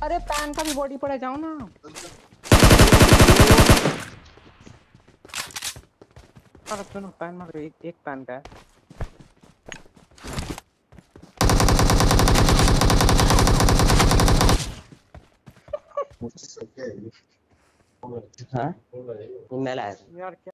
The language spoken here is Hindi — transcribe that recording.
अरे पैन का भी बॉडी पड़े जाओ ना। अरे सुनो पैन मार एक पैन का है। हाँ मैं लाया था। यार